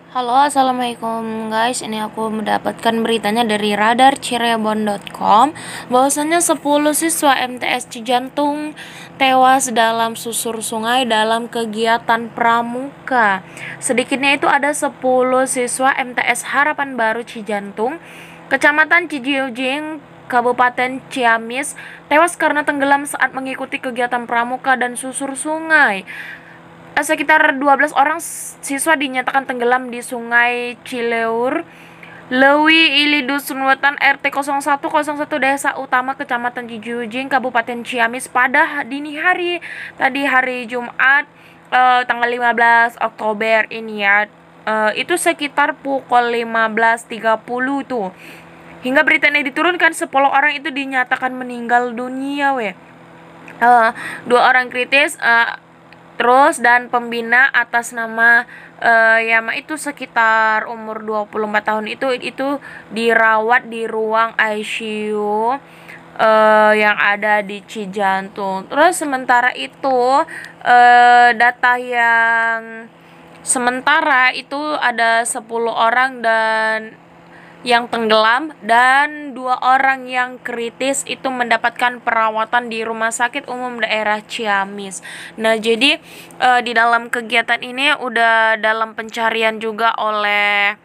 Halo, assalamualaikum guys. Ini aku mendapatkan beritanya dari radarcirebon.com bahwasannya 10 siswa MTS Cijantung tewas dalam susur sungai dalam kegiatan pramuka. Sedikitnya itu ada 10 siswa MTS Harapan Baru Cijantung, Kecamatan Cijiujing, Kabupaten Ciamis, tewas karena tenggelam saat mengikuti kegiatan pramuka dan susur sungai. Sekitar 12 orang siswa dinyatakan tenggelam di Sungai Cileur, Lewi Ili Dusun Wetan RT 0101 Desa Utama Kecamatan Cijiujing Kabupaten Ciamis pada dini hari tadi hari Jumat tanggal 15 Oktober ini ya. Itu sekitar pukul 15.30 tuh. Hingga berita ini diturunkan 10 orang itu dinyatakan meninggal dunia weh. 2 orang kritis, terus dan pembina atas nama Yama itu sekitar umur 24 tahun itu dirawat di ruang ICU yang ada di Cijantung. Terus sementara itu data yang sementara itu ada 10 orang dan yang tenggelam dan 2 orang yang kritis itu mendapatkan perawatan di Rumah Sakit Umum Daerah Ciamis. Nah, jadi di dalam kegiatan ini udah dalam pencarian juga oleh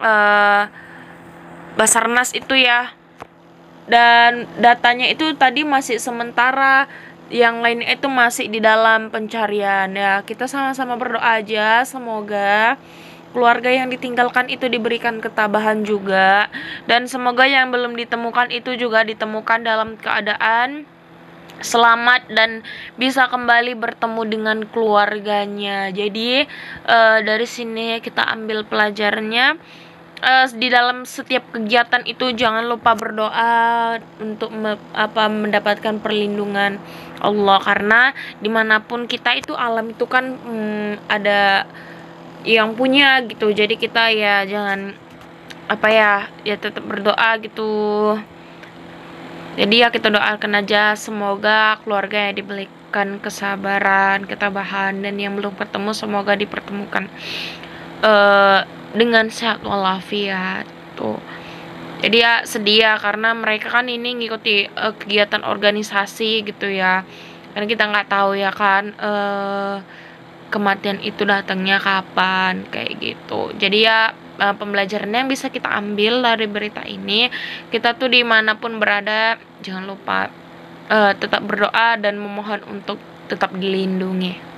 Basarnas itu ya. Dan datanya itu tadi masih sementara, yang lain itu masih di dalam pencarian ya. Kita sama-sama berdoa aja semoga keluarga yang ditinggalkan itu diberikan ketabahan juga, dan semoga yang belum ditemukan itu juga ditemukan dalam keadaan selamat dan bisa kembali bertemu dengan keluarganya. Jadi dari sini kita ambil pelajarannya, di dalam setiap kegiatan itu jangan lupa berdoa untuk mendapatkan perlindungan Allah, karena dimanapun kita itu alam itu kan ada yang punya gitu. Jadi kita ya jangan tetap berdoa gitu. Jadi ya kita doakan aja semoga keluarga yang diberikan kesabaran, ketabahan, dan yang belum ketemu semoga dipertemukan dengan sehat walafiat tuh. Jadi ya sedih ya, karena mereka kan ini ngikuti kegiatan organisasi gitu ya. Karena kita nggak tahu ya kan kematian itu datangnya kapan kayak gitu. Jadi ya pembelajaran yang bisa kita ambil dari berita ini, kita tuh dimanapun berada jangan lupa tetap berdoa dan memohon untuk tetap dilindungi.